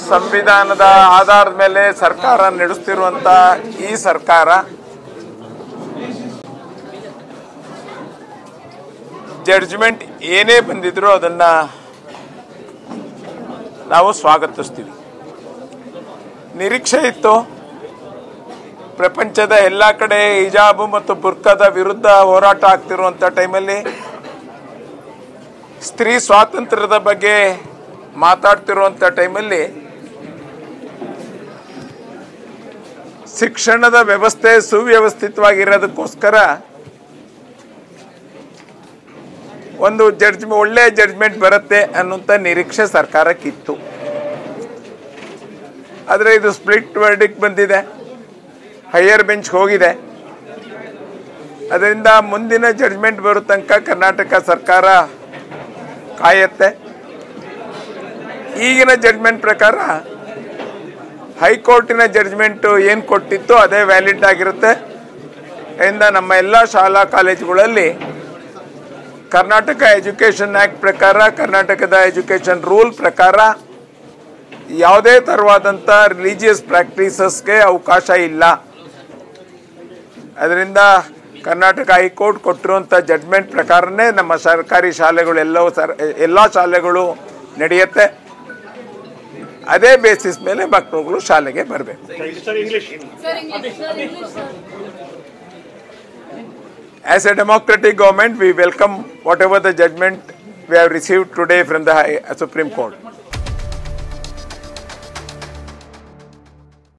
ಸಂವಿಧಾನದ ಆಧಾರದ ಮೇಲೆ ಸರ್ಕಾರ ನಡೆಸುತ್ತಿರುವಂತ ಈ ಸರ್ಕಾರ ಜಡ್ಜ್ಮೆಂಟ್ ಏನೇ ಬಂದಿದ್ರೂ ಅದನ್ನ ನಾವು ಸ್ವಾಗತಿಸ್ತೀವಿ. ನಿರೀಕ್ಷೆ ಇತ್ತು ಪ್ರಪಂಚದ ಎಲ್ಲ ಕಡೆ ಹಿಜಾಬ್ ಮತ್ತು ಬುರ್ಕಾದ ವಿರುದ್ಧ ಹೋರಾಟ ಆಗ್ತಿರುವಂತ ಟೈಮಲ್ಲಿ ಸ್ತ್ರೀ ಸ್ವಾತಂತ್ರ್ಯದ ಬಗ್ಗೆ ಮಾತಾಡ್ತಿರುವಂತ ಟೈಮಲ್ಲಿ ಶಿಕ್ಷಣದ ವ್ಯವಸ್ಥೆ ಸುವ್ಯವಸ್ಥಿತವಾಗಿರೋದಕ್ಕೋಸ್ಕರ ಒಂದು ಒಳ್ಳೆ ಜಡ್ಜ್ಮೆಂಟ್ ಬರುತ್ತೆ ಅನ್ನುವಂಥ ನಿರೀಕ್ಷೆ ಸರ್ಕಾರಕ್ಕಿತ್ತು. ಆದರೆ ಇದು ಸ್ಪ್ಲಿಟ್ ವರ್ಡಿಕ್ಟ್ ಬಂದಿದೆ, ಹೈಯರ್ ಬೆಂಚ್ ಹೋಗಿದೆ. ಅದರಿಂದ ಮುಂದಿನ ಜಡ್ಜ್ಮೆಂಟ್ ಬರೋ ತನಕ ಕರ್ನಾಟಕ ಸರ್ಕಾರ ಕಾಯತ್ತೆ. ಈಗಿನ ಜಡ್ಜ್ಮೆಂಟ್ ಪ್ರಕಾರ ಹೈಕೋರ್ಟಿನ ಜಡ್ಜ್ಮೆಂಟ್ ಏನು ಕೊಟ್ಟಿತ್ತು ಅದೇ ವ್ಯಾಲಿಡ್ ಆಗಿರುತ್ತೆ. ಅದರಿಂದ ನಮ್ಮ ಎಲ್ಲ ಶಾಲಾ ಕಾಲೇಜುಗಳಲ್ಲಿ ಕರ್ನಾಟಕ ಎಜುಕೇಷನ್ ಆಕ್ಟ್ ಪ್ರಕಾರ, ಕರ್ನಾಟಕದ ಎಜುಕೇಷನ್ ರೂಲ್ ಪ್ರಕಾರ ಯಾವುದೇ ತರವಾದಂಥ ರಿಲಿಜಿಯಸ್ ಪ್ರಾಕ್ಟೀಸಸ್ಗೆ ಅವಕಾಶ ಇಲ್ಲ. ಅದರಿಂದ ಕರ್ನಾಟಕ ಹೈಕೋರ್ಟ್ ಕೊಟ್ಟಿರುವಂಥ ಜಡ್ಜ್ಮೆಂಟ್ ಪ್ರಕಾರನೇ ನಮ್ಮ ಸರ್ಕಾರಿ ಶಾಲೆಗಳು ಎಲ್ಲ ಶಾಲೆಗಳು ನಡೆಯುತ್ತೆ. ಅದೇ ಬೇಸಿಸ್ ಮೇಲೆ ಮಕ್ಕಳುಗಳು ಶಾಲೆಗೆ ಬರಬೇಕು. As a democratic government, we welcome whatever the judgment we have received today from the Supreme Court.